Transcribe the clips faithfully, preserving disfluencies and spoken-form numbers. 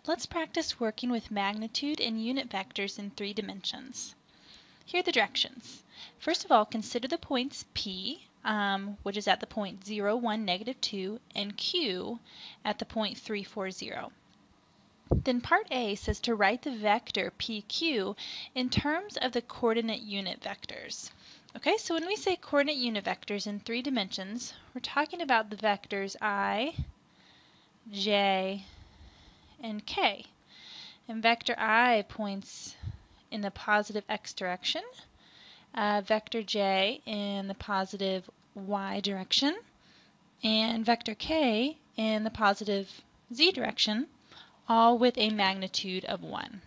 Let's practice working with magnitude and unit vectors in three dimensions. Here are the directions. First of all, consider the points P, um, which is at the point zero, one, negative two, and Q at the point three, four, zero. Then part A says to write the vector P Q in terms of the coordinate unit vectors. Okay, so when we say coordinate unit vectors in three dimensions, we're talking about the vectors I, J, and K. And vector I points in the positive x direction, uh, vector J in the positive y direction, and vector K in the positive z direction, all with a magnitude of one.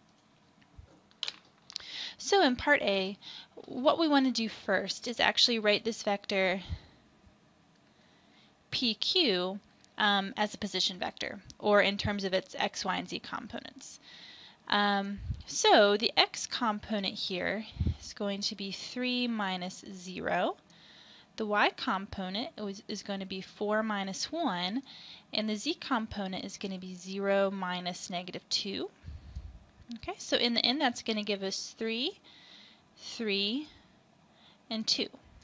So in part A, what we want to do first is actually write this vector P Q um, as a position vector, or in terms of its x, y, and z components. Um, so the x component here is going to be three minus zero. The y component is, is going to be four minus one, and the z component is going to be zero minus negative two. Okay, so in the end that's going to give us three, three, and two.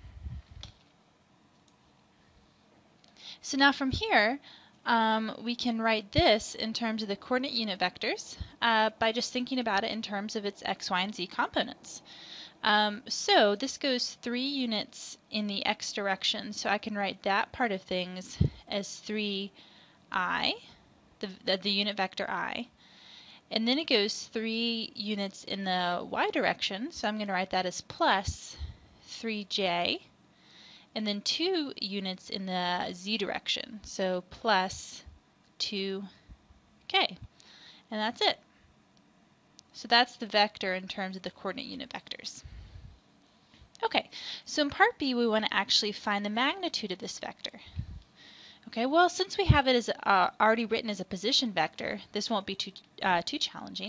So now from here, um, we can write this in terms of the coordinate unit vectors uh, by just thinking about it in terms of its x, y, and z components. Um, so this goes three units in the x direction, so I can write that part of things as three i, the, the, the unit vector I. And then it goes three units in the y direction, so I'm going to write that as plus three j. And then two units in the z direction, so plus two k. And that's it. So that's the vector in terms of the coordinate unit vectors. Okay, so in part B we want to actually find the magnitude of this vector. Okay, well since we have it as uh, already written as a position vector, this won't be too, uh, too challenging.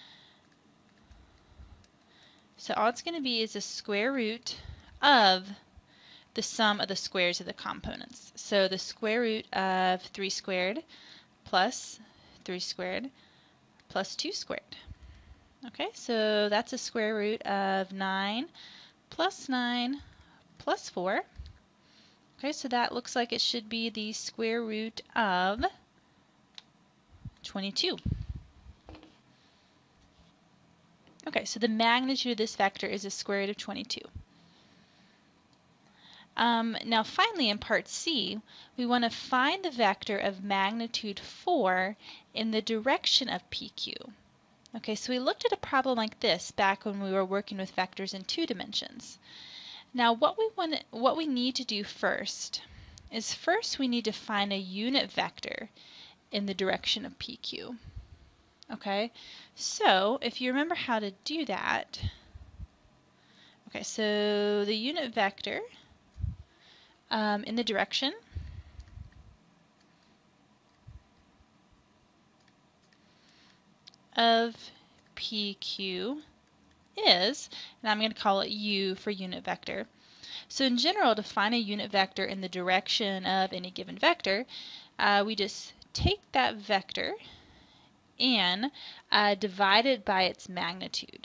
So all it's going to be is the square root of the sum of the squares of the components. So the square root of three squared plus three squared plus two squared. Okay, so that's a square root of nine plus nine plus four. Okay, so that looks like it should be the square root of twenty-two. Okay, so the magnitude of this vector is the square root of twenty-two. Um, now finally in part C, we want to find the vector of magnitude four in the direction of P Q. Okay, so we looked at a problem like this back when we were working with vectors in two dimensions. Now what we want, what we need to do first is first we need to find a unit vector in the direction of P Q. Okay, so if you remember how to do that, okay, so the unit vector Um, in the direction of P Q is, and I'm going to call it U for unit vector. So in general, to find a unit vector in the direction of any given vector, uh, we just take that vector and uh, divide it by its magnitude.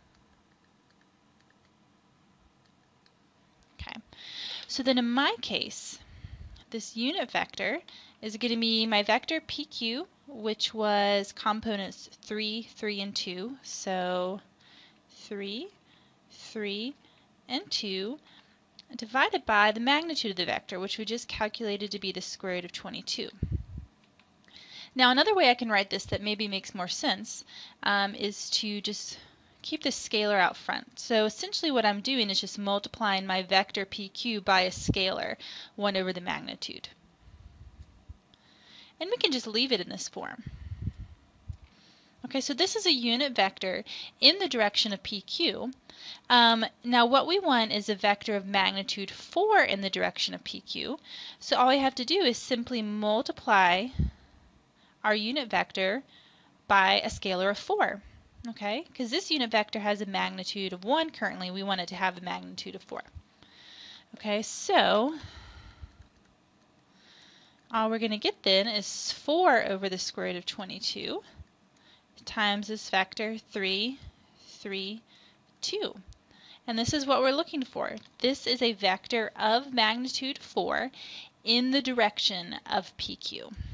Okay. So then in my case, this unit vector is going to be my vector P Q, which was components three, three, and two. So three, three, and two divided by the magnitude of the vector, which we just calculated to be the square root of twenty-two. Now another way I can write this that maybe makes more sense um, is to just keep the scalar out front. So essentially what I'm doing is just multiplying my vector P Q by a scalar, one over the magnitude. And we can just leave it in this form. Okay, so this is a unit vector in the direction of P Q. Um, now what we want is a vector of magnitude four in the direction of P Q. So all we have to do is simply multiply our unit vector by a scalar of four. Okay, because this unit vector has a magnitude of one currently, we want it to have a magnitude of four. Okay, so All we're going to get then is four over the square root of twenty-two times this factor three, three, two. And this is what we're looking for. This is a vector of magnitude four in the direction of P Q.